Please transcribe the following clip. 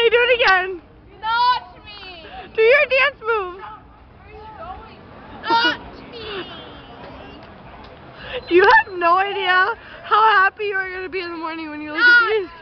Okay, do it again. Not me! Do your dance move. Where are you going? Not me! You have no idea how happy you are going to be in the morning when you look at these.